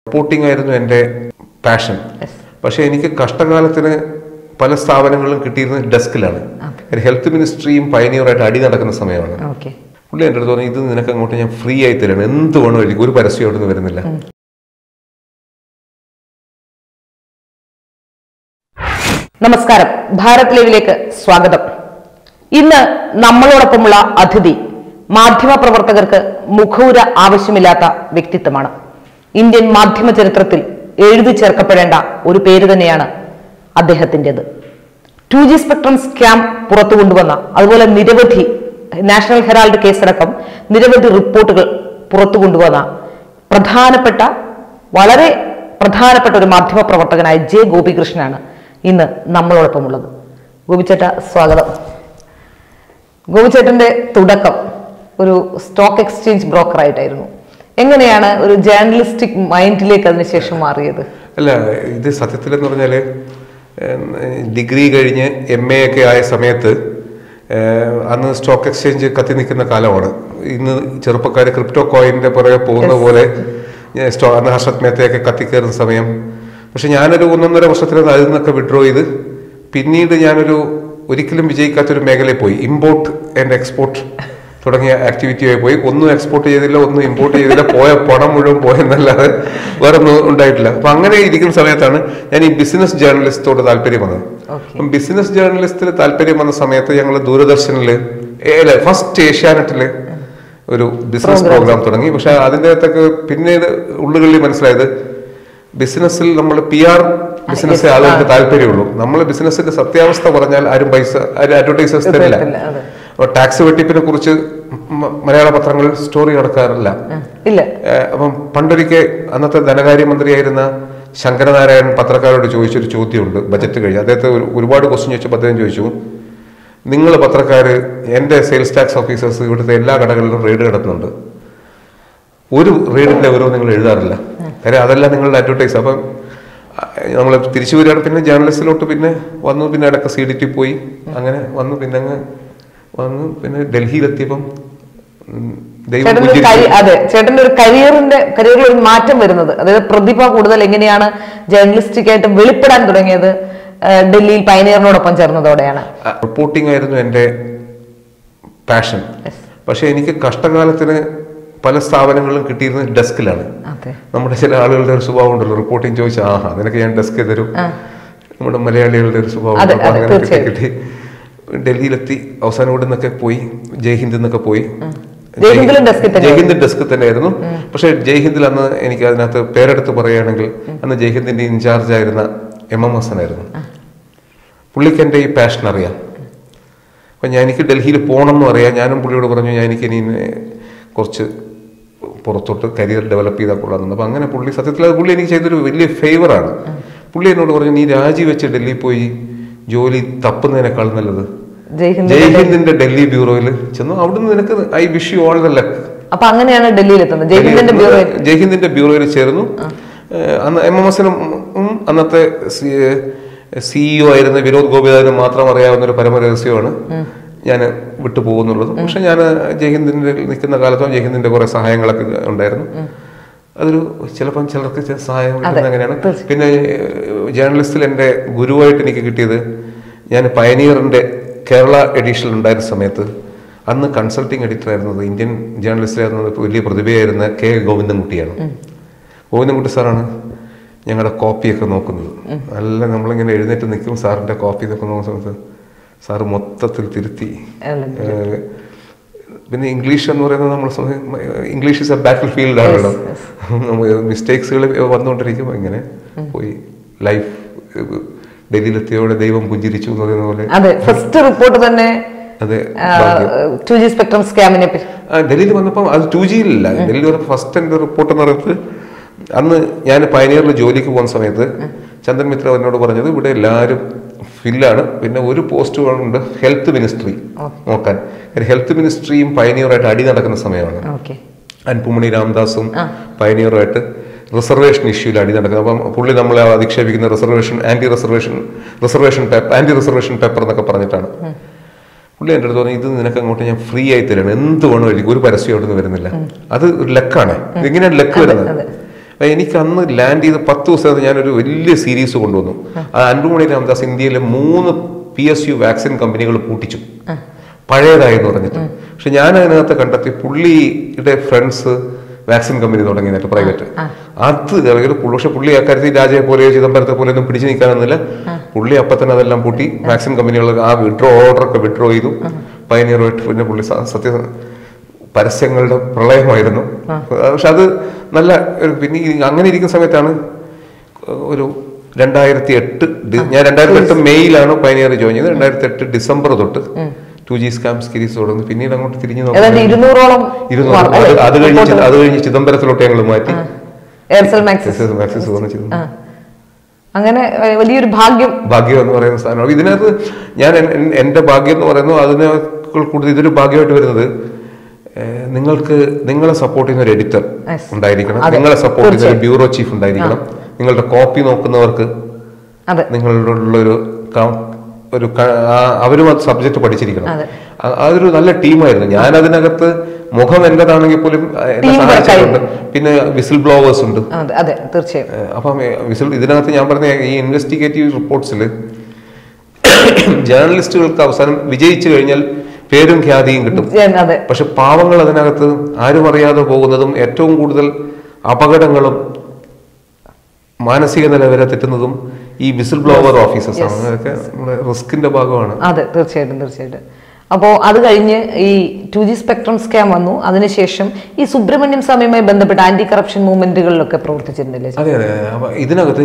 Reporting ആയിരുന്നു എൻ്റെ passion. പക്ഷെ എനിക്ക് കഷ്ടകാലത്തിന് പല സ്ഥാപനങ്ങളിലും കിട്ടിയിരുന്നത് ഡെസ്കിലാണ്. ഹെൽത്ത് മിനിസ്ട്രിയും പയനിയറായിട്ട് അടി നടക്കുന്ന സമയമാണ്. പുള്ളി എൻ്റെ അടുത്ത് പറഞ്ഞു, ഇത് നിനക്ക് അങ്ങോട്ട് ഞാൻ ഫ്രീ ആയി തരാണ്, എന്ത് വേണോ എനിക്ക്, ഒരു പരസ്യമായിട്ടൊന്നും വരുന്നില്ല. നമസ്കാരം, ഭാരത് ലൈവിലേക്ക് സ്വാഗതം. ഇന്ന് നമ്മളോടൊപ്പമുള്ള അതിഥി മാധ്യമ പ്രവർത്തകർക്ക് മുഖവുര ആവശ്യമില്ലാത്ത വ്യക്തിത്വമാണ്. ഇന്ത്യൻ മാധ്യമ ചരിത്രത്തിൽ എഴുതി ചേർക്കപ്പെടേണ്ട ഒരു പേര് തന്നെയാണ് അദ്ദേഹത്തിൻ്റെത്. 2G സ്പെക്ട്രം സ്കാം പുറത്തു കൊണ്ടുവന്ന, അതുപോലെ നിരവധി നാഷണൽ ഹെറാൾഡ് കേസടക്കം നിരവധി റിപ്പോർട്ടുകൾ പുറത്തു കൊണ്ടുവന്ന വളരെ പ്രധാനപ്പെട്ട ഒരു മാധ്യമ പ്രവർത്തകനായ ജെ.ഗോപികൃഷ്ണനാണ് ഇന്ന് നമ്മളോടൊപ്പമുള്ളത്. ഗോപിച്ചേട്ട, സ്വാഗതം. ഗോപിച്ചേട്ടന്റെ തുടക്കം ഒരു സ്റ്റോക്ക് എക്സ്ചേഞ്ച് ബ്രോക്കർ ആയിട്ടായിരുന്നു. എങ്ങനെയാണ് ഒരു ജേർണലിസ്റ്റിക് മൈൻഡിലേക്ക് അതിനുശേഷം മാറിയത്? അല്ല, ഇത് സത്യത്തിലെന്ന് പറഞ്ഞാല് ഡിഗ്രി കഴിഞ്ഞ് MA ഒക്കെ ആയ സമയത്ത് അന്ന് സ്റ്റോക്ക് എക്സ്ചേഞ്ച് കത്തി നിൽക്കുന്ന കാലമാണ്. ഇന്ന് ചെറുപ്പക്കാർ ക്രിപ്റ്റോ കോയിൻ്റെ പുറകെ പോകുന്ന പോലെ അന്ന് ഹർഷത് മേത്തയൊക്കെ കത്തിക്കയറുന്ന സമയം. പക്ഷെ ഞാനൊരു 1.5 വർഷത്തിനകത്ത് അതിൽ നിന്നൊക്കെ വിഡ്രോ ചെയ്ത് പിന്നീട് ഞാനൊരു ഒരിക്കലും വിജയിക്കാത്തൊരു മേഖലയിൽ പോയി. ഇമ്പോർട്ട് ആൻഡ് എക്സ്പോർട്ട് തുടങ്ങിയ ആക്ടിവിറ്റിയായി പോയി. ഒന്നും എക്സ്പോർട്ട് ചെയ്തില്ല, ഒന്നും ഇമ്പോർട്ട് ചെയ്തില്ല. പോയ പണം മുഴുവൻ പോയെന്നല്ലാതെ വേറെ ഒന്നും ഉണ്ടായിട്ടില്ല. അപ്പം അങ്ങനെ ഇരിക്കുന്ന സമയത്താണ് ഞാൻ ഈ ബിസിനസ് ജേർണലിസ്റ്റോട് താല്പര്യം വന്നത്. അപ്പം ബിസിനസ് ജേർണലിസ്റ്റിൽ താല്പര്യം വന്ന സമയത്ത് ഞങ്ങൾ ദൂരദർശനിൽ ഫസ്റ്റ് ഏഷ്യാനെറ്റില് ഒരു ബിസിനസ് പ്രോഗ്രാം തുടങ്ങി. പക്ഷെ അതിൻ്റെ അകത്തൊക്കെ പിന്നീട് ഉള്ളുകളിൽ മനസ്സിലായത്, ബിസിനസ്സിൽ നമ്മൾ PR ബിസിനസ് ആളുകൾക്ക് താല്പര്യമുള്ളൂ. നമ്മൾ ബിസിനസ്സിന്റെ സത്യാവസ്ഥ പറഞ്ഞാൽ ആരും അഡ്വർടൈസേഴ്സ് തരില്ല. ടാക്സ് വെട്ടിപ്പിനെ കുറിച്ച് മലയാള പത്രങ്ങളിൽ സ്റ്റോറി നടക്കാറില്ല. അപ്പം പണ്ടൊരിക്കൽ അന്നത്തെ ധനകാര്യമന്ത്രിയായിരുന്ന ശങ്കരനാരായണൻ പത്രക്കാരോട് ചോദിച്ചൊരു ചോദ്യമുണ്ട് ബജറ്റ് കഴിഞ്ഞ്. അദ്ദേഹത്തെ ഒരുപാട് ക്വസ്റ്റ്യൻ ചോദിച്ചപ്പോൾ അദ്ദേഹം ചോദിച്ചു, നിങ്ങൾ പത്രക്കാർ, എൻ്റെ സെയിൽസ് ടാക്സ് ഓഫീസേഴ്സ് ഇവിടുത്തെ എല്ലാ കടകളിലും റെയ്ഡ് നടത്തുന്നുണ്ട്, ഒരു റെയ്ഡിന്റെ വിവരവും നിങ്ങൾ എഴുതാറില്ല, കാര്യം അതെല്ലാം നിങ്ങളുടെ അഡ്വർടൈസ്. അപ്പം നമ്മൾ തിരിച്ചു വരികയാണ്. പിന്നെ ജേർണലിസ്റ്റിലോട്ട് പിന്നെ വന്നു. പിന്നെ ഇടയ്ക്ക് CDT പോയി, അങ്ങനെ വന്നു. പിന്നെ അങ്ങ് വന്നു. പിന്നെ ഡൽഹിയിലെത്തിയപ്പം ചേട്ടന്റെ ഒരു കരിയറിൽ ഒരു മാറ്റം വരുന്നത്, അതായത് പ്രതിഭ കൂടുതൽ എങ്ങനെയാണ് ജേർണലിസ്റ്റിക് ആയിട്ട് വെളിപ്പെടാൻ തുടങ്ങിയത് ഡൽഹിയിൽ പയനിയറിനോടൊപ്പം ചേർന്നതോടെയാണ്. റിപ്പോർട്ടിംഗ് ആയിരുന്നു എൻ്റെ പാഷൻ. പക്ഷെ എനിക്ക് കഷ്ടകാലത്തിന് പല സ്ഥാപനങ്ങളിലും കിട്ടിയിരുന്നത് ഡെസ്കിലാണ്. നമ്മുടെ ചില ആളുകളുടെ ഒരു സ്വഭാവം ഉണ്ടല്ലോ, റിപ്പോർട്ടിംഗ് ചോദിച്ചാൽ നിനക്ക് ഞാൻ ഡെസ്ക് തരും. നമ്മുടെ മലയാളികളുടെ ഒരു സ്വഭാവം. അങ്ങനെ കിട്ടി. ഡൽഹിയിലെത്തി. അവസാനം ഇവിടെ നിന്നൊക്കെ പോയി, ജയ്ഹിന്ദ് എന്നൊക്കെ പോയി. ജയ്ഹിന്ദ് ഡെസ്ക് തന്നെയായിരുന്നു. പക്ഷെ ജയ്ഹിന്ദിൽ അന്ന് എനിക്ക് അതിനകത്ത് പേരെടുത്ത് പറയുകയാണെങ്കിൽ അന്ന് ജയ്ഹിന്ദിന്റെ ഇൻചാർജ് ആയിരുന്ന MM ഹസനായിരുന്നു. പുള്ളിക്ക് എൻ്റെ ഈ പാഷൻ അറിയാം. അപ്പം എനിക്ക് ഡൽഹിയിൽ പോകണം എന്ന് അറിയാം. ഞാനും പുള്ളിയോട് പറഞ്ഞു, എനിക്കിനി കുറച്ച് പുറത്തോട്ട് കരിയർ ഡെവലപ്പ് ചെയ്താൽ കൊള്ളാമെന്ന്. അപ്പം അങ്ങനെ സത്യത്തിൽ പുള്ളി എനിക്ക് ചെയ്തൊരു വലിയ ഫേവറാണ്. പുള്ളി എന്നോട് പറഞ്ഞു, നീ രാജിവെച്ച് ഡൽഹിയിൽ പോയി ജോലി തപ്പുന്നതിനേക്കാൾ നല്ലത് ജയ്ഹിന്ദിന്റെ ഡൽഹി ബ്യൂറോയിൽ ചെന്നു. അവിടുന്ന് നിനക്ക് I wish you all the luck. അപ്പൊ അങ്ങനെയാണ് ഡൽഹിയിൽ എത്തുന്നത്. ജയ്ഹിന്ദിന്റെ ബ്യൂറോയിൽ ചേർന്നു. അന്ന് MM ഹസനും അന്നത്തെ CEO ആയിരുന്ന വിനോദ് ഗോപിനാഥിനും മാത്രം അറിയാവുന്ന ഒരു പരമരഹസ്യമാണ് ഞാൻ വിട്ടുപോകുന്നുള്ളത്. പക്ഷെ ഞാൻ ജയ്ഹിന്ദിന്റെ നിൽക്കുന്ന കാലത്തും ജയ്ഹിന്ദിന്റെ കുറെ സഹായങ്ങളൊക്കെ ഉണ്ടായിരുന്നു. അതൊരു ചിലപ്പം ചിലർക്ക് സഹായം കിട്ടുന്നത് അങ്ങനെയാണ്. പിന്നെ ജേർണലിസ്റ്റിൽ എൻ്റെ ഗുരുവായിട്ട് എനിക്ക് കിട്ടിയത്, ഞാൻ പയനിയറിന്റെ കേരള എഡിഷനിൽ ഉണ്ടായിരുന്ന സമയത്ത് അന്ന് കൺസൾട്ടിങ് എഡിറ്റർ ആയിരുന്നത്, ഇന്ത്യൻ ജേർണലിസ്റ്റിലായിരുന്നത് വലിയ പ്രതിഭയായിരുന്ന K. ഗോവിന്ദൻകുട്ടിയാണ്. ഗോവിന്ദൻകുട്ടി സാറാണ് ഞങ്ങളുടെ കോപ്പിയൊക്കെ നോക്കുന്നത്. നല്ല നമ്മളിങ്ങനെ എഴുന്നേറ്റ് നിൽക്കും, സാറിന്റെ കോപ്പി ഇതൊക്കെ നോക്കുന്ന സമയത്ത് സാറ് മൊത്തത്തിൽ തിരുത്തി. പിന്നെ ഇംഗ്ലീഷ് എന്ന് പറയുന്നത് നമ്മൾ English is a battlefield ആണല്ലോ. മിസ്റ്റേക്സുകൾ വന്നുകൊണ്ടിരിക്കും. ഇങ്ങനെ പോയി ലൈഫ് ഡൽഹിയിലെത്തിയോടെ ദൈവം പുഞ്ചിരിച്ചു എന്ന് പറയുന്ന പോലെ. അതെ, ഫസ്റ്റ് റിപ്പോർട്ട് തന്നെ. അതെ, 2G സ്പെക്ട്രം സ്കാമിനെ ഡൽഹിയിൽ വന്നപ്പോൾ അത് 2G ഇല്ല. ഡൽഹിയിൽ വന്നപ്പോൾ ഫസ്റ്റ് എൻ്റെ റിപ്പോർട്ട് എന്ന് പറയുന്നത്, അന്ന് ഞാൻ പയനിയറിൽ ജോലിക്ക് പോകുന്ന സമയത്ത് ചന്ദൻ മിത്ര എന്നോട് പറഞ്ഞത്, ഇവിടെ എല്ലാവരും ഫില്ലാണ്, പിന്നെ ഒരു പോസ്റ്റ് ഉണ്ട് ഹെൽത്ത് മിനിസ്ട്രി നോക്കാൻ. ഹെൽത്ത് മിനിസ്ട്രിയും പയനിയറായിട്ട് അടി നടക്കുന്ന സമയമാണ്. അൻപുമണി രാംദാസും പയനിയറുമായിട്ട് റിസർവേഷൻ ഇഷ്യൂവിൽ അടി നടക്കുന്നത്. അപ്പം പുള്ളി നമ്മളെ അധിക്ഷേപിക്കുന്ന ആന്റി റിസർവേഷൻ പേപ്പർ എന്നൊക്കെ പറഞ്ഞിട്ടാണ്. പുള്ളി എൻ്റെ അടുത്ത് പറഞ്ഞു, ഇത് നിനക്ക് അങ്ങോട്ട് ഞാൻ ഫ്രീ ആയി തരാണ്, എന്ത് വേണോ എനിക്ക്, ഒരു പരസ്യമായിട്ടൊന്നും വരുന്നില്ല. അത് ഒരു ലക്കാണ്. എങ്ങനെയാണ് ലക്ക് വരുന്നത്? എനിക്ക് അന്ന് ലാൻഡ് ചെയ്ത് 10 ദിവസം ഞാനൊരു വലിയ സീരീസ് കൊണ്ടുവന്നു. അത് അൻപുമണി രാമദാസ് ഇന്ത്യയിലെ 3 PSU വാക്സിൻ കമ്പനികൾ പൂട്ടിച്ചു, പഴയതായെന്ന് പറഞ്ഞിട്ട്. പക്ഷെ ഞാൻ അതിനകത്ത് കണ്ടെത്തി പുള്ളിയുടെ ഫ്രണ്ട്സ് വാക്സിൻ കമ്പനി തുടങ്ങിയിട്ട് പ്രൈവറ്റ്. പക്ഷെ പുള്ളി അക്കാര്യത്തിൽ രാജയെ പോലെയോ ചിദംബരത്തെ പോലെയോ ഒന്നും പിടിച്ചു നിൽക്കാനൊന്നുമില്ല. പുള്ളി അപ്പം തന്നെ അതെല്ലാം പൂട്ടി. വാക്സിൻ കമ്പനികൾ ആ ഓർഡറൊക്കെ വിഡ്രോ ചെയ്തു. പയനീറുമായിട്ട് പിന്നെ പുള്ളി സത്യ പരസ്യങ്ങളുടെ പ്രളയമായിരുന്നു. പക്ഷെ അത് നല്ല പിന്നെ അങ്ങനെ ഇരിക്കുന്ന സമയത്താണ് ഒരു 2008 ഞാൻ 2008 മെയ്യിലാണ് പയനീർ ജോയിൻ ചെയ്തത്. 2008 ഡിസംബർ തൊട്ട് 2G സ്കാം സീരീസ് തുടങ്ങി. പിന്നീട് അങ്ങോട്ട് തിരിഞ്ഞു നോക്കി 200 അത് കഴിഞ്ഞ് ചിദംബരത്തിലോട്ട് ഞങ്ങൾ മാറ്റി. അങ്ങനെ വലിയൊരു ഭാഗ്യം എന്ന് പറയുന്ന സാധനമാണ്. ഇതിനകത്ത് ഞാൻ എന്റെ ഭാഗ്യം എന്ന് പറയുന്നത് അതിനേക്കാൾ കൂടുതൽ ഇതൊരു ഭാഗ്യമായിട്ട് വരുന്നത് നിങ്ങളെ സപ്പോർട്ട് ചെയ്യുന്ന ഒരു എഡിറ്റർ ഉണ്ടായിരിക്കണം, നിങ്ങളെ സപ്പോർട്ട് ചെയ്യുന്ന ഒരു ബ്യൂറോ ചീഫ് ഉണ്ടായിരിക്കണം, നിങ്ങളുടെ കോപ്പി നോക്കുന്നവർക്ക് നിങ്ങളുള്ളൊരു അവരും അത് സബ്ജക്ട് പഠിച്ചിരിക്കണം. അതൊരു നല്ല ടീമായിരുന്നു. ഞാൻ അതിനകത്ത് മുഖം എന്റേതാണെങ്കിൽ പോലും എന്നെ സഹായിച്ചിട്ടുണ്ട്. പിന്നെ വിസിൽ ബ്ലോവേഴ്സ് ഉണ്ട്. അപ്പം ഇതിനകത്ത് ഞാൻ പറഞ്ഞ ഈ ഇൻവെസ്റ്റിഗേറ്റീവ് റിപ്പോർട്ട്സിൽ ജേർണലിസ്റ്റുകൾക്ക് അവസാനം വിജയിച്ചു കഴിഞ്ഞാൽ പേരും ഖ്യാതിയും കിട്ടും. പക്ഷെ പാവങ്ങൾ അതിനകത്ത് ആരും അറിയാതെ പോകുന്നതും ഏറ്റവും കൂടുതൽ അപകടങ്ങളും മാനസിക നില വരെ തെറ്റുന്നതും ഈ വിസിൽ ബ്ലോവർ ഓഫീസേഴ്സ് ആണ്. അതൊക്കെ നമ്മുടെ റിസ്കിന്റെ ഭാഗമാണ്. അതെ, തീർച്ചയായിട്ടും. അപ്പോൾ അത് കഴിഞ്ഞ് ഈ 2G സ്പെക്ട്രം സ്കാം വന്നു. അതിനുശേഷം ഈ സുബ്രഹ്മണ്യം സ്വാമിയുമായി ബന്ധപ്പെട്ട ആന്റി കറപ്ഷൻ മൂവ്മെന്റുകളിലൊക്കെ പ്രവർത്തിച്ചിരുന്നില്ലേ? അതെ. അപ്പൊ ഇതിനകത്ത്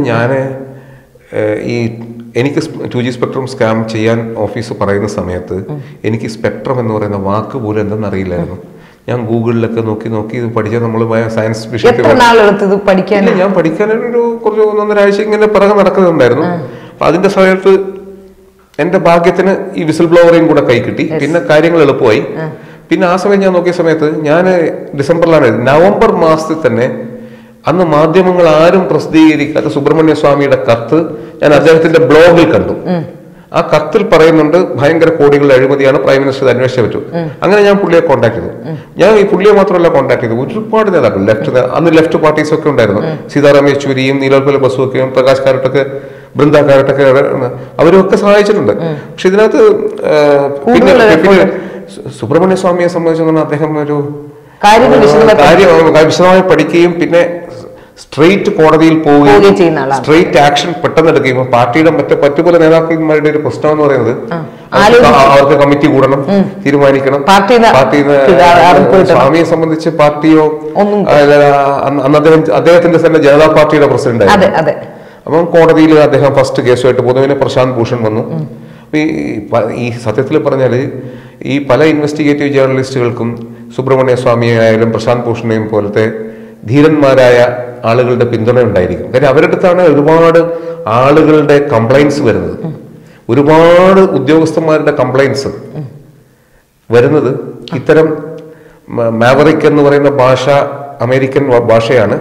എനിക്ക് 2G സ്പെക്ട്രം സ്കാം ചെയ്യാൻ ഓഫീസ് പറയുന്ന സമയത്ത് എനിക്ക് സ്പെക്ട്രം എന്ന് പറയുന്ന വാക്ക് പോലും എന്തെന്ന് അറിയില്ലായിരുന്നു. ഞാൻ ഗൂഗിളിലൊക്കെ നോക്കി ഇത് പഠിച്ചാൽ നമ്മൾ സയൻസ് വിഷയത്തിൽ ഞാൻ പഠിക്കാനൊരു കുറച്ച് 1.5 ആഴ്ച ഇങ്ങനെ പിറകെ നടക്കുന്നുണ്ടായിരുന്നു. അപ്പൊ അതിന്റെ സമയത്ത് എന്റെ ഭാഗ്യത്തിന് ഈ വിസിൽ ബ്ലോവറേയും കൂടെ കൈ കിട്ടി. പിന്നെ കാര്യങ്ങൾ എളുപ്പമായി. പിന്നെ ആ സമയം ഞാൻ നോക്കിയ സമയത്ത് ഞാൻ ഡിസംബറിലാണ്, നവംബർ മാസത്തിൽ തന്നെ അന്ന് മാധ്യമങ്ങൾ ആരും പ്രസിദ്ധീകരിക്കാത്ത സുബ്രഹ്മണ്യ സ്വാമിയുടെ കത്ത് ഞാൻ അദ്ദേഹത്തിന്റെ ബ്ലോഗിൽ കണ്ടു. ആ കത്തിൽ പറയുന്നുണ്ട് ഭയങ്കര കോടികളുടെ അഴിമതിയാണ്, പ്രൈം മിനിസ്റ്റർ അന്വേഷിച്ചേ പറ്റൂ. അങ്ങനെ ഞാൻ പുള്ളിയെ കോൺടാക്ട് ചെയ്തു. ഞാൻ ഈ പുള്ളിയെ മാത്രമല്ല കോൺടാക്ട് ചെയ്തു, ഒരുപാട് നേതാക്കൾ അന്ന് ലെഫ്റ്റ് പാർട്ടീസ് ഒക്കെ ഉണ്ടായിരുന്നു. സീതാറാം യെച്ചൂരിയും നീലോൽപല ബസുവൊക്കെയും പ്രകാശ് കാരട്ടൊക്കെ ബൃന്ദ കാരട്ടൊക്കെ അവരൊക്കെ സഹായിച്ചിട്ടുണ്ട്. പക്ഷെ ഇതിനകത്ത് പിന്നെ സുബ്രഹ്മണ്യ സ്വാമിയെ സംബന്ധിച്ച് അദ്ദേഹം ഒരു കാര്യം വിശദമായി പഠിക്കുകയും പിന്നെ സ്ട്രെയിറ്റ് കോടതിയിൽ പോവുകയും സ്ട്രെയിറ്റ് ആക്ഷൻ പെട്ടെന്ന് എടുക്കുകയും പാർട്ടിയുടെ മറ്റുപല നേതാക്കന്മാരുടെ ഒരു പ്രശ്നം എന്ന് പറയുന്നത് അവർക്ക് കമ്മിറ്റി കൂടണം, തീരുമാനിക്കണം. സ്വാമിയെ സംബന്ധിച്ച് പാർട്ടിയോ അദ്ദേഹത്തിന്റെ തന്നെ ജനതാ പാർട്ടിയുടെ പ്രസിഡന്റ് ആയിരുന്നു. അപ്പം കോടതിയിൽ അദ്ദേഹം ഫസ്റ്റ് കേസുമായിട്ട് പോകുന്നു. പിന്നെ പ്രശാന്ത് ഭൂഷൺ വന്നു. ഈ സത്യത്തിൽ പറഞ്ഞാൽ ഈ പല ഇൻവെസ്റ്റിഗേറ്റീവ് ജേർണലിസ്റ്റുകൾക്കും സുബ്രഹ്മണ്യ സ്വാമിയെ ആയാലും പ്രശാന്ത് ഭൂഷണെയും പോലത്തെ ധീരന്മാരായ ആളുകളുടെ പിന്തുണ ഉണ്ടായിരിക്കും. കാര്യം അവരുടെ അടുത്താണ് ഒരുപാട് ആളുകളുടെ കംപ്ലൈൻസ് വരുന്നത്. ഒരുപാട് ഉദ്യോഗസ്ഥന്മാരുടെ കംപ്ലൈൻസ് വരുന്നത് ഇത്തരം മാവറിക് എന്ന് പറയുന്ന ഭാഷ അമേരിക്കൻ ഭാഷയാണ്.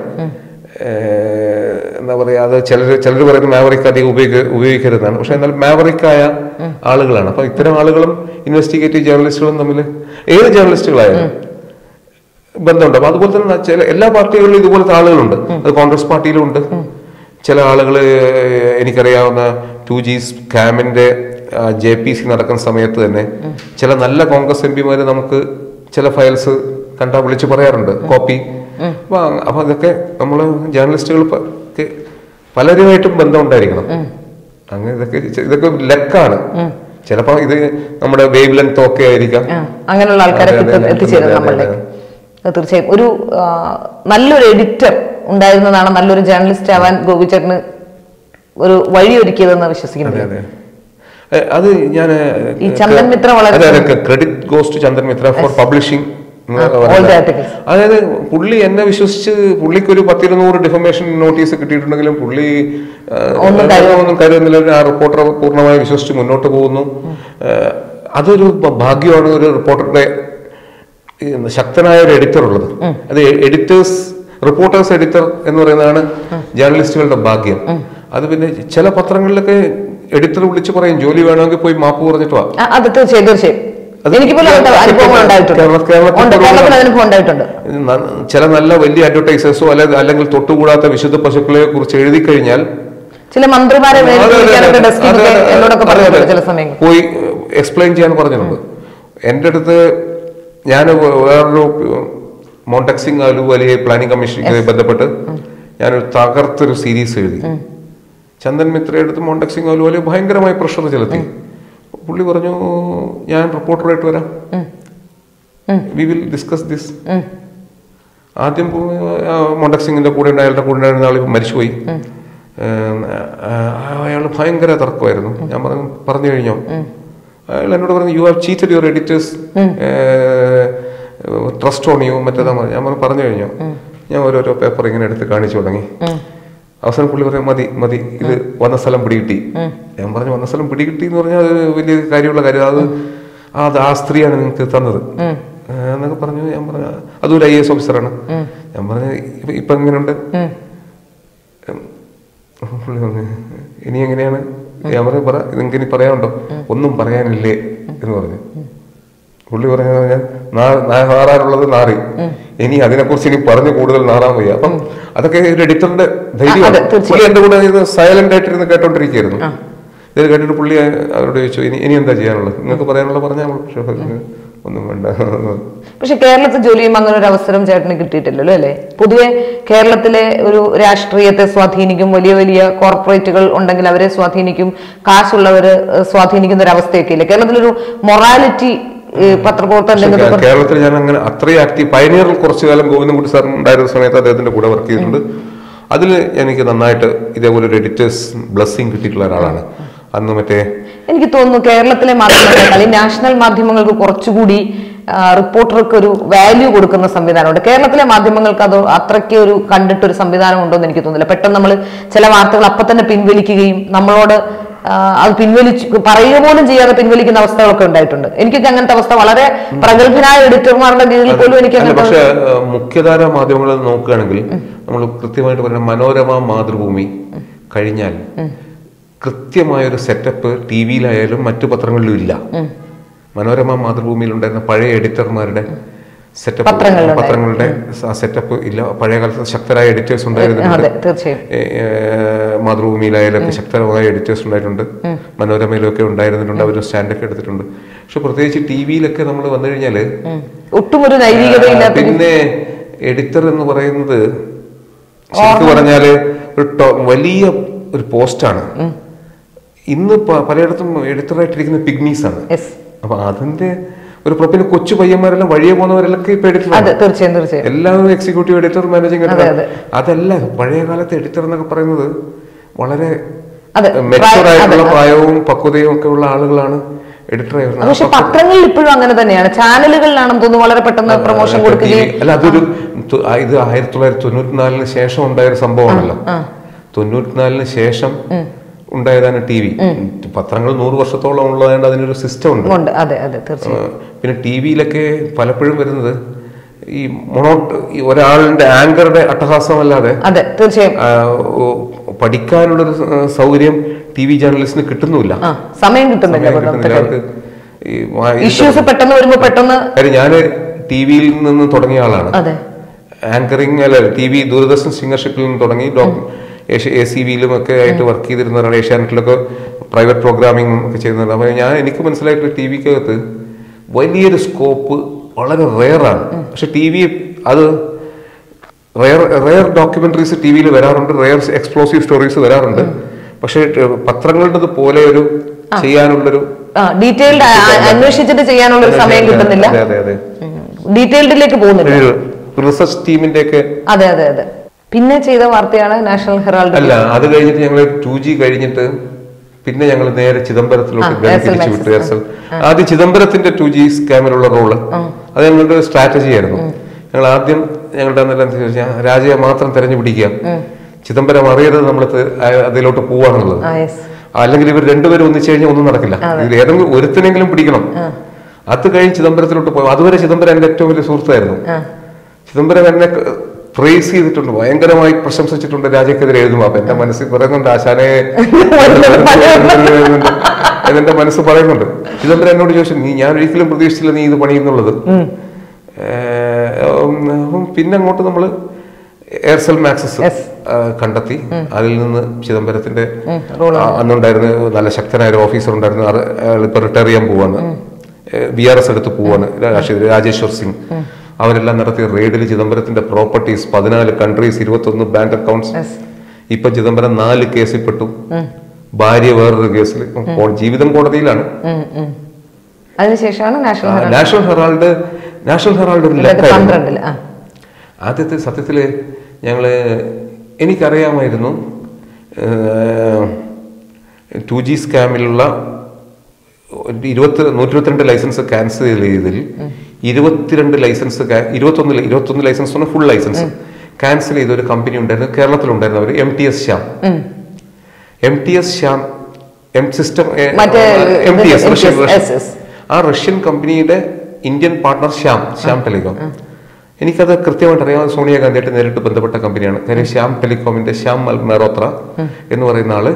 എന്താ പറയാ, അത് ചിലർ പറയുന്ന മാവറിക് അധികം ഉപയോഗിക്കരുതാണ്. പക്ഷെ എന്നാൽ മാവറിക്കായ ആളുകളാണ്. അപ്പൊ ഇത്തരം ആളുകളും ഇൻവെസ്റ്റിഗേറ്റീവ് ജേർണലിസ്റ്റുകളും തമ്മിൽ ഏത് ജേർണലിസ്റ്റുകളായാലും ബന്ധമുണ്ട്. അപ്പൊ അതുപോലെ തന്നെ എല്ലാ പാർട്ടികളിലും ഇതുപോലത്തെ ആളുകളുണ്ട്. അത് കോൺഗ്രസ് പാർട്ടിയിലും ഉണ്ട്. ചില ആളുകൾ എനിക്കറിയാവുന്ന 2G സ്കാമിന്റെ JPC നടക്കുന്ന സമയത്ത് തന്നെ ചില നല്ല കോൺഗ്രസ് MP നമുക്ക് ചില ഫയൽസ് കണ്ടാ വിളിച്ചു പറയാറുണ്ട്, കോപ്പി. അപ്പൊ അതൊക്കെ നമ്മള് ജേർണലിസ്റ്റുകൾ പലരുമായിട്ടും ബന്ധം ഉണ്ടായിരിക്കണം. അങ്ങനെ ഇതൊക്കെ ലക്കാണ്. ചിലപ്പോ ഇത് നമ്മുടെ വേവ് ലെങ്ത് ഒക്കെ ആയിരിക്കാം. അങ്ങനെയുള്ള ആൾക്കാരെ എത്തിച്ചേരുന്നത് നമ്മളിലേക്ക്. തീർച്ചയായും ഒരു നല്ലൊരു എഡിറ്റർ ഉണ്ടായിരുന്നതാണ് നല്ലൊരു ജേർണലിസ്റ്റ് ആവാൻ ഗോപിച്ചേട്ടന് ഒരു വഴിയൊരുക്കിയതെന്ന് വിശ്വസിക്കുന്നത്. അത് ഞാൻ ചന്ദൻ മിത്ര വളരെ credit goes to Chandan Mitra for publishing. അതായത് പുള്ളി എന്നെ വിശ്വസിച്ച് പുള്ളിക്ക് ഒരു 10-200 ഡിഫമേഷൻ നോട്ടീസ് കിട്ടിയിട്ടുണ്ടെങ്കിലും പുള്ളി ഒന്നും കരുതുന്നില്ല. ആ റിപ്പോർട്ടർ പൂർണ്ണമായി വിശ്വസിച്ച് മുന്നോട്ട് പോകുന്നു. അതൊരു ഭാഗ്യമാണ് ഒരു റിപ്പോർട്ടറുടെ ശക്തനായ ഒരു എഡിറ്റർ ഉള്ളത്. അത് റിപ്പോർട്ടേഴ്സ് എഡിറ്റർ എന്ന് പറയുന്നതാണ് ജേർണലിസ്റ്റുകളുടെ ഭാഗ്യം. അത് പിന്നെ ചില പത്രങ്ങളിലൊക്കെ എഡിറ്റർ വിളിച്ചു പറയും ജോലി വേണമെങ്കിൽ പോയി മാപ്പ് പറഞ്ഞിട്ട് വാ. തീർച്ചയായും എനിക്ക് പോലും അനുഭവങ്ങൾ ഉണ്ടായിട്ടുണ്ട്. ചില നല്ല വലിയ അഡ്വർടൈസേഴ്സോ അല്ലെങ്കിൽ തൊട്ടുകൂടാത്ത വിശുദ്ധ പശുക്കളെ കുറിച്ച് എഴുതി കഴിഞ്ഞാൽ ചില മന്ത്രിമാരെ പോയി എക്സ്പ്ലെയിൻ ചെയ്യാൻ പറഞ്ഞിട്ടുണ്ട്. എൻ്റെ അടുത്ത് ഞാൻ വേറൊരു മോണ്ടക്സിംഗ് വലിയ പ്ലാനിംഗ് കമ്മീഷനുമായി ബന്ധപ്പെട്ട് ഞാനൊരു തകർത്തൊരു സീരീസ് എഴുതി. ചന്ദൻ മിത്രയുടെ അടുത്ത് മോണ്ടക്സിംഗ് വലിയ ഭയങ്കരമായി പ്രഷർ ചെലുത്തി. പുള്ളി പറഞ്ഞു, ഞാൻ റിപ്പോർട്ടറായിട്ട് വരാം, വി വിൽ ഡിസ്കസ് ദിസ്. ആദ്യം മോണ്ടക്സിംഗിന്റെ കൂടെ അയാളുടെ കൂടെ ഉണ്ടായിരുന്ന ആൾ മരിച്ചുപോയി. അയാൾ ഭയങ്കര തർക്കമായിരുന്നു. ഞാൻ പറഞ്ഞു കഴിഞ്ഞോ? അയാൾ എന്നോട് പറഞ്ഞു, you have cheated your editors, trust on you, മറ്റേതാ. ഞാൻ പറഞ്ഞു കഴിഞ്ഞോ? ഞാൻ ഓരോരോ പേപ്പർ ഇങ്ങനെ എടുത്ത് കാണിച്ചു തുടങ്ങി. അവസാനം പുള്ളി പറയാം, മതി മതി, ഇത് വന്ന സ്ഥലം പിടികിട്ടി. ഞാൻ പറഞ്ഞു, വന്ന സ്ഥലം പിടികിട്ടി എന്ന് പറഞ്ഞാൽ അത് വലിയ കാര്യമുള്ള കാര്യം, അത് ആ സ്ത്രീയാണ് നിങ്ങൾക്ക് തന്നത് എന്നൊക്കെ പറഞ്ഞു. ഞാൻ പറഞ്ഞു, അതൊരു IAS ഓഫീസറാണ്. ഞാൻ പറഞ്ഞു, ഇപ്പൊ എങ്ങനെയുണ്ട്? പുള്ളി പറഞ്ഞു, ഇനി എങ്ങനെയാണ്? ഞാൻ പറഞ്ഞു, നിങ്ങൾക്ക് ഇനി പറയാനുണ്ടോ? ഒന്നും പറയാനില്ലേ എന്ന് പറഞ്ഞു. പുള്ളി പറഞ്ഞു, ഞാൻ നാറാനുള്ളത് നാറി, ഇനി അതിനെക്കുറിച്ച് ഇനി പറഞ്ഞു കൂടുതൽ നാറാൻ വയ്യ. അപ്പം അതൊക്കെ ഒരു എഡിറ്ററിന്റെ ധൈര്യമാണ്. പുള്ളി എന്റെ കൂടെ സൈലന്റ് ആയിട്ടിരുന്ന് കേട്ടോണ്ടിരിക്കുകയായിരുന്നു. ഇത് കേട്ടിട്ട് പുള്ളി അവരോട് ചോദിച്ചു, ഇനി എന്താ ചെയ്യാനുള്ളത്? നിങ്ങൾക്ക് പറയാനുള്ളത് പറഞ്ഞാൽ ഒന്നും വേണ്ട. പക്ഷെ കേരളത്തിൽ ജോലി ചെയ്യുമ്പോൾ അങ്ങനെ ഒരു അവസരം ചേട്ടന് കിട്ടിയിട്ടില്ലല്ലോ അല്ലേ? പൊതുവെ കേരളത്തിലെ ഒരു രാഷ്ട്രീയത്തെ സ്വാധീനിക്കും, വലിയ വലിയ കോർപ്പറേറ്റുകൾ ഉണ്ടെങ്കിൽ അവരെ സ്വാധീനിക്കും, കാശുള്ളവര് സ്വാധീനിക്കുന്ന ഒരു അവസ്ഥയൊക്കെ ഇല്ല കേരളത്തിലൊരു മൊറാലിറ്റി കേരളത്തിൽ ഞാൻ അങ്ങനെ അത്രയും ആക്റ്റീവ് പയനിയറിൽ കുറച്ചു കാലം ഗോവിന്ദൻകുട്ടി സാർ ഉണ്ടായിരുന്ന സമയത്ത് അദ്ദേഹത്തിന്റെ കൂടെ വർക്ക് ചെയ്തിട്ടുണ്ട്. അതിൽ എനിക്ക് നന്നായിട്ട് ഇതേപോലെ ഒരു എഡിറ്റേഴ്സ് ബ്ലെസ്സിങ് കിട്ടിയിട്ടുള്ള ഒരാളാണ്. അന്ന് എനിക്ക് തോന്നുന്നു കേരളത്തിലെ മാധ്യമങ്ങൾ നാഷണൽ മാധ്യമങ്ങൾക്ക് കുറച്ചുകൂടി റിപ്പോർട്ടർക്ക് ഒരു വാല്യൂ കൊടുക്കുന്ന സംവിധാനമുണ്ട്. കേരളത്തിലെ മാധ്യമങ്ങൾക്ക് അത് അത്രയ്ക്ക് ഒരു കണ്ടിട്ടൊരു സംവിധാനം ഉണ്ടോ എന്ന് എനിക്ക് തോന്നുന്നില്ല. പെട്ടെന്ന് നമ്മൾ ചില വാർത്തകൾ അപ്പം തന്നെ പിൻവലിക്കുകയും നമ്മളോട് അത് പറയുക പോലും ചെയ്യാതെ പിൻവലിക്കുന്ന അവസ്ഥകളൊക്കെ ഉണ്ടായിട്ടുണ്ട്. എനിക്കൊക്കെ അങ്ങനത്തെ അവസ്ഥ വളരെ പ്രഗത്ഭനായ എഡിറ്റർമാരുടെ കീഴിൽ പോലും എനിക്ക്. പക്ഷേ മുഖ്യധാര മാധ്യമങ്ങൾ നോക്കുകയാണെങ്കിൽ നമ്മൾ കൃത്യമായിട്ട് പറയുന്ന മനോരമ, മാതൃഭൂമി കഴിഞ്ഞാൽ കൃത്യമായൊരു സെറ്റപ്പ് TV-യിലായാലും മറ്റു പത്രങ്ങളിലും ഇല്ല. മനോരമ, മാതൃഭൂമിയിൽ ഉണ്ടായിരുന്ന പഴയ എഡിറ്റർമാരുടെ സെറ്റപ്പ്, പത്രങ്ങളുടെ സെറ്റപ്പ് ഇല്ല. പഴയ കാലത്ത് ശക്തരായ എഡിറ്റേഴ്സ് ഉണ്ടായിരുന്നുണ്ട്. മാതൃഭൂമിയിലായാലൊക്കെ ശക്തമായ എഡിറ്റേഴ്സ് ഉണ്ടായിട്ടുണ്ട്, മനോരമയിലൊക്കെ ഉണ്ടായിരുന്നിട്ടുണ്ട്. അവർ സ്റ്റാൻഡൊക്കെ എടുത്തിട്ടുണ്ട്. പക്ഷെ പ്രത്യേകിച്ച് TV-യിലൊക്കെ നമ്മൾ വന്നു കഴിഞ്ഞാല് പിന്നെ എഡിറ്റർ എന്ന് പറയുന്നത് ശരിക്കും പറഞ്ഞാല് ഒരു വലിയ ഒരു പോസ്റ്റാണ്. ഇന്ന് പലയിടത്തും എഡിറ്ററായിട്ടിരിക്കുന്ന പിഗ്മീസ് ആണ്. അപ്പൊ അതിന്റെ ഒരു പിന്നെ കൊച്ചു പയ്യന്മാരെല്ലാം വഴിയെ പോകുന്നവരെല്ലാം ഇപ്പൊ എഡിറ്റർ, എല്ലാവരും എക്സിക്യൂട്ടീവ് എഡിറ്റർ, മാനേജിംഗ് എഡിറ്റർ. അതല്ല, പഴയ കാലത്തെ എഡിറ്റർ എന്നൊക്കെ പറയുന്നത് വളരെ മെച്ചൂർ ആയിട്ടുള്ള പ്രായവും പക്വതയും ഒക്കെ ഉള്ള ആളുകളാണ് എഡിറ്റർ ആയിരുന്നത്. പക്ഷെ പത്രങ്ങളിൽ ഇപ്പോഴും അങ്ങനെ തന്നെയാണ്, ചാനലുകളിലാണെന്ന് തോന്നുന്നു വളരെ പെട്ടെന്ന് പ്രൊമോഷൻ കൊടുക്കുകയും. അല്ല, ഇത് 1994 ശേഷം ഉണ്ടായൊരു സംഭവമാണല്ലോ. 94 ശേഷം ഉണ്ടായതാണ് TV. പത്രങ്ങൾ 100 വർഷത്തോളം ഉള്ളതുകൊണ്ട് അതിനൊരു സിസ്റ്റം ഉണ്ട്. പിന്നെ TV-യിലൊക്കെ പലപ്പോഴും വരുന്നത് ഈ ഒരാളുടെ ആങ്കറുടെ അട്ടഹാസമല്ലാതെ പഠിക്കാനുള്ളൊരു സൗകര്യം TV ജേർണലിസ്റ്റിന് കിട്ടുന്നില്ല, സമയം കിട്ടുന്നില്ല. ഞാൻ TV-യിൽ നിന്ന് തുടങ്ങിയ ആളാണ്. ആങ്കറിങ് അല്ല, TV ദൂരദർശൻ സിംഗർഷിപ്പിൽ നിന്ന് തുടങ്ങി ACV-യിലും ഒക്കെ ആയിട്ട് വർക്ക് ചെയ്തിരുന്നവരാണ്. ഏഷ്യാനെറ്റിലൊക്കെ പ്രൈവറ്റ് പ്രോഗ്രാമിംഗ് ഒക്കെ ചെയ്യുന്നത്. അപ്പോൾ എനിക്ക് മനസ്സിലായിട്ടുള്ള TV-ക്കകത്ത് വലിയൊരു സ്കോപ്പ് വളരെ റെയറാണ്. പക്ഷെ TV അത് റെയർ ഡോക്യുമെന്ററീസ് TV-യിൽ വരാറുണ്ട്, റെയർ എക്സ്പ്ലോസീവ് സ്റ്റോറീസ് വരാറുണ്ട്. പക്ഷെ പത്രങ്ങളുടെ പോലെ ഒരു ചെയ്യാനുള്ളൊരു ഡീറ്റെയിൽഡ് അന്വേഷിച്ചിട്ട് ചെയ്യാനുള്ളൊരു സമയം കിട്ടുന്നില്ല. ഡീറ്റെയിൽഡിലേക്ക് പോകുന്നില്ല. റിസർച്ച് ടീമിന്റെ ഒക്കെ പിന്നെ ചെയ്ത വാർത്തയാണ് നാഷണൽ ഹെറാൾഡ്. അല്ല, അത് കഴിഞ്ഞിട്ട് ഞങ്ങൾ 2G കഴിഞ്ഞിട്ട് പിന്നെ ഞങ്ങൾ നേരെ ചിദംബരത്തിലോട്ട് തിരിച്ചു വിട്ടു. ആദ്യം ചിദംബരത്തിന്റെ 2G സ്കാമിലുള്ള റോള് അത് ഞങ്ങളുടെ സ്ട്രാറ്റജി ആയിരുന്നു. ഞങ്ങൾ ആദ്യം ഞങ്ങളുടെ രാജയെ മാത്രം തെരഞ്ഞു പിടിക്കുക, ചിദംബരം അറിയരുത് നമ്മൾ അതിലോട്ട് പോവാന്നുള്ളത്. അല്ലെങ്കിൽ ഇവർ രണ്ടുപേരും ഒന്നിച്ചു കഴിഞ്ഞാൽ ഒന്നും നടക്കില്ല. ഏതെങ്കിലും ഒരുത്തിനെങ്കിലും പിടിക്കണം. അത് കഴിഞ്ഞ് ചിദംബരത്തിലോട്ട് പോയി. അതുവരെ ചിദംബരം എന്റെ ഏറ്റവും വലിയ സുഹൃത്തായിരുന്നു. ചിദംബരം എന്നെ പ്രേസ് ചെയ്തിട്ടുണ്ട്, ഭയങ്കരമായി പ്രശംസിച്ചിട്ടുണ്ട് രാജയ്ക്കെതിരെ എഴുതുമ്പോ. അപ്പൊ എന്റെ മനസ്സിൽ പറയുന്നുണ്ട്, ആശാനെ അതെന്റെ മനസ്സ് പറയുന്നുണ്ട്. ചിദംബരം എന്നോട് ചോദിച്ചു, ഞാൻ ഒരിക്കലും പ്രതീക്ഷിച്ചില്ല നീ ഇത് പണിയുന്നുള്ളത്. പിന്നെ അങ്ങോട്ട് നമ്മള് എയർസെൽ മാക്സസ് കണ്ടെത്തി. അതിൽ നിന്ന് ചിദംബരത്തിന്റെ അന്നുണ്ടായിരുന്ന നല്ല ശക്തനായ ഒരു ഓഫീസർ ഉണ്ടായിരുന്നു. ഇപ്പൊ റിട്ടയർ ചെയ്യാൻ പോവാണ്, BRS എടുത്ത് പോവാണ്, രാജേശ്വർ സിംഗ്. അവരെല്ലാം നടത്തിയ റെയ്ഡിൽ ചിദംബരത്തിന്റെ പ്രോപ്പർട്ടീസ് 14 കൺട്രീസ്, 21 ബാങ്ക് അക്കൗണ്ട്സ്. ഇപ്പൊ ചിദംബരം 4 കേസിൽ പെട്ടു. ഭാര്യ വേറൊരു കേസിൽ, ജീവിതം കോടതിയിലാണ്. അതിനുശേഷമാണ് നാഷണൽ ഹെറാൾഡ് ഒരു ലെറ്റർ. ആദ്യത്തെ സത്യത്തില് എനിക്കറിയാമായിരുന്നു 2G സ്കാമിലുള്ള 122 ലൈസൻസ് ക്യാൻസൽ ചെയ്തതിൽ 21 ലൈസൻസ് ഫുൾ ലൈസൻസ് ക്യാൻസൽ ചെയ്ത ഒരു കമ്പനി ഉണ്ടായിരുന്നു, കേരളത്തിലുണ്ടായിരുന്നു. അവർ MTS ശ്യാം സിസ്റ്റം, ആ റഷ്യൻ കമ്പനിയുടെ ഇന്ത്യൻ പാർട്ണർ ശ്യാം ടെലികോം. എനിക്കത് കൃത്യമായിട്ട് അറിയാം. സോണിയാഗാന്ധിയായിട്ട് നേരിട്ട് ബന്ധപ്പെട്ട കമ്പനിയാണ്. കാര്യം ശ്യാം ടെലികോമിന്റെ ശ്യാം മെഹ്റോത്ര എന്ന് പറയുന്ന ആള്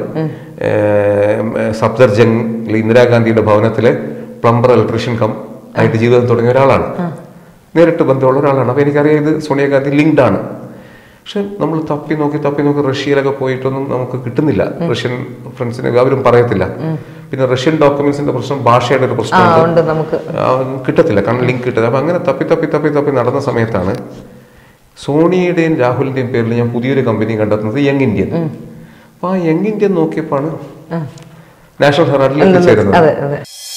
സഫ്ദർജംഗിൽ ഇന്ദിരാഗാന്ധിയുടെ ഭവനത്തിലെ പ്ലംബർ ഇലക്ട്രീഷ്യൻ ആയിട്ട് ജീവിതം തുടങ്ങിയ ഒരാളാണ്. നേരിട്ട് ബന്ധമുള്ള ഒരാളാണ്. അപ്പൊ എനിക്കറിയാം ഇത് സോണിയാഗാന്ധി ലിങ്ക്ഡ് ആണ്. പക്ഷെ നമ്മൾ തപ്പി നോക്കി റഷ്യയിലൊക്കെ പോയിട്ടൊന്നും നമുക്ക് കിട്ടുന്നില്ല. റഷ്യൻ ഫ്രണ്ട്സിനെ അവരും പറയത്തില്ല. പിന്നെ റഷ്യൻ ഡോക്യുമെന്റ്സിന്റെ പ്രശ്നം, ഭാഷയുടെ ഒരു പ്രശ്നമുണ്ട്, കിട്ടത്തില്ല, കാരണം ലിങ്ക് കിട്ടില്ല. അപ്പൊ അങ്ങനെ തപ്പി നടന്ന സമയത്താണ് സോണിയുടെയും രാഹുലിന്റെയും പേരിൽ ഞാൻ പുതിയൊരു കമ്പനി കണ്ടെത്തുന്നത്, യങ് ഇന്ത്യൻ. അപ്പൊ ആ യങ് ഇന്ത്യൻ നോക്കിയപ്പോഴാണ് നാഷണൽ ഹെറാൾഡിൽ എത്തിച്ചേരുന്നത്.